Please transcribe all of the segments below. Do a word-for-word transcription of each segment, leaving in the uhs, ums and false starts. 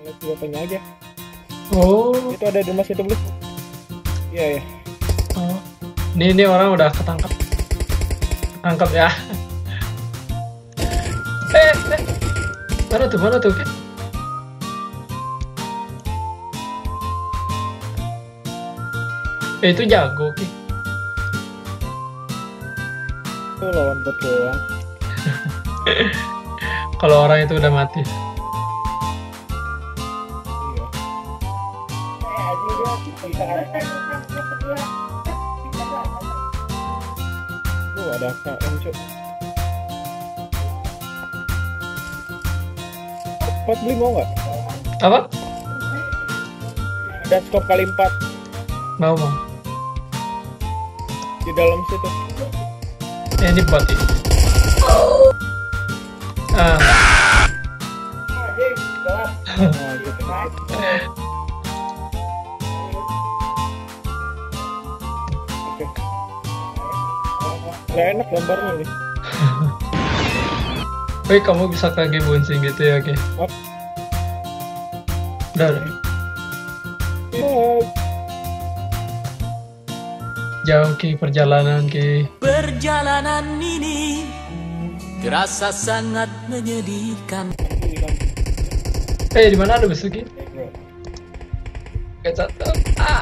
Lihat senjatanya aja. Oh. Itu ada di mas itu beli. Iya ya. Oh. Ini ini orang udah ketangkap. Ketangkap ya. eh, eh. Mana tuh, mana tuh, Ki? Eh, itu jago, Ki. Itu lawan bot doang. Kalau orang itu udah mati. Tuh ada K M cuk. Empat beli mau nggak? Apa? Ada skop kali empat Mau, mau. di dalam situ. Eh, ini bot ini. Ah. Nah, gitu. Oke. Nggak enak gambarnya nih. Woi, kamu bisa kaki buncing gitu ya, Ki? Up. Udah, udah. Oh, Jauh, Ki, perjalanan, Ki. Perjalanan ini terasa sangat menyedihkan. Eh, di mana ada besok, Ki? Kayak satu. Ah.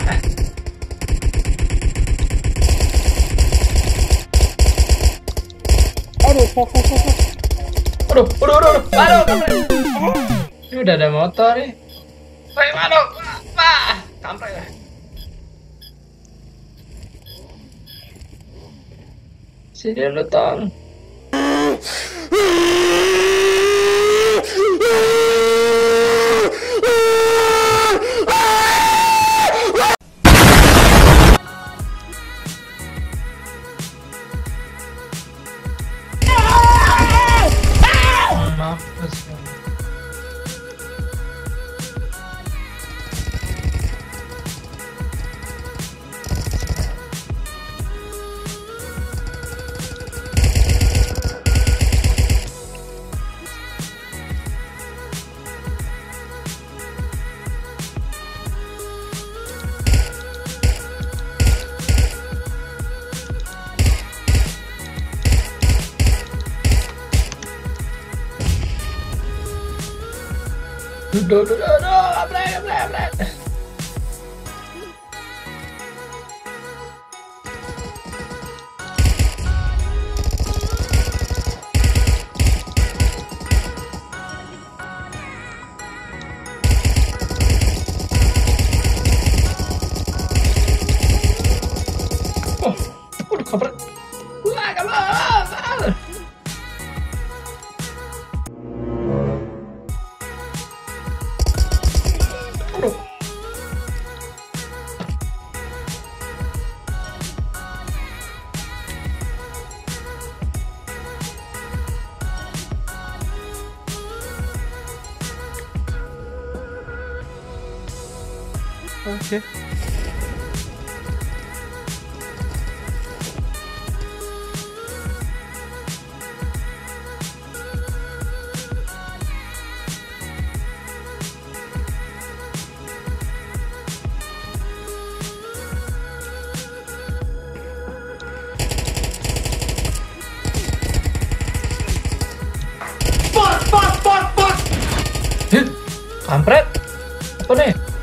aduh, fuck, fuck, fuck, fuck. Aduh, aduh, aduh, aduh, aduh, kampret. Ini udah ada motor nih. Woi, aduh, wah, kampret ya. Sini lu, Tong. Maaf, Mas. Duh, duh, duh, duh, abrek, abrek, abrek. Oh, udah kampret. Wah, kampret. Oke. Kampret. Apa nih?